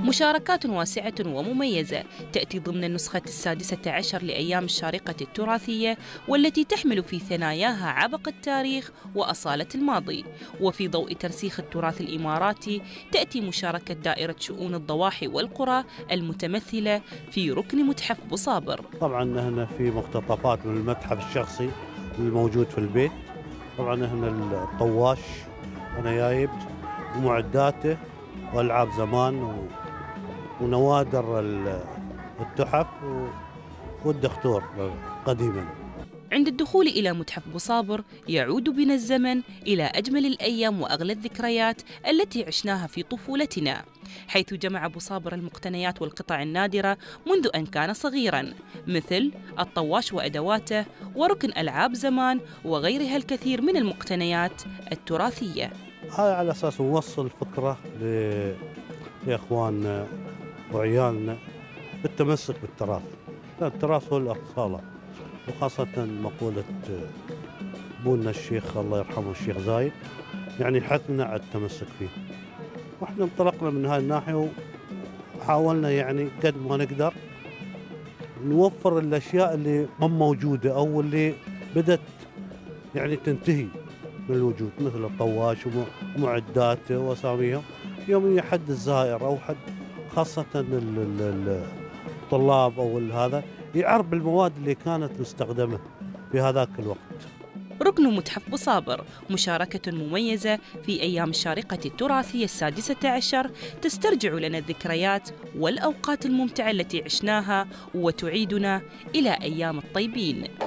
مشاركات واسعة ومميزة تأتي ضمن النسخة 16 لأيام الشارقة التراثية، والتي تحمل في ثناياها عبق التاريخ وأصالة الماضي. وفي ضوء ترسيخ التراث الإماراتي تأتي مشاركة دائرة شؤون الضواحي والقرى المتمثلة في ركن متحف بوصابر. طبعا هنا في مقتطفات من المتحف الشخصي الموجود في البيت. طبعا هنا الطواش أنا جايب ومعداته وألعاب زمان ونوادر التحف والدختور قديما. عند الدخول إلى متحف بوصابر يعود بنا الزمن إلى أجمل الأيام وأغلى الذكريات التي عشناها في طفولتنا، حيث جمع بوصابر المقتنيات والقطع النادرة منذ أن كان صغيراً، مثل الطواش وأدواته وركن ألعاب زمان وغيرها الكثير من المقتنيات التراثية. هذا على أساس نوصل فكرة لإخواننا وعيالنا بالتمسك بالتراث. التراث هو الأصالة، وخاصة مقولة أبونا الشيخ الله يرحمه الشيخ زايد، يعني حثنا على التمسك فيه. واحنا انطلقنا من هذه الناحية وحاولنا يعني قد ما نقدر نوفر الأشياء اللي هم موجودة أو اللي بدت يعني تنتهي من الوجود، مثل الطواش ومعداته وأساميهم. يوم يحد الزائر أو حد خاصة الطلاب أو هذا يعرف المواد اللي كانت مستخدمة في هذاك الوقت. ركن متحف بوصابر مشاركة مميزة في أيام الشارقة التراثية 16 تسترجع لنا الذكريات والأوقات الممتعة التي عشناها وتعيدنا إلى أيام الطيبين.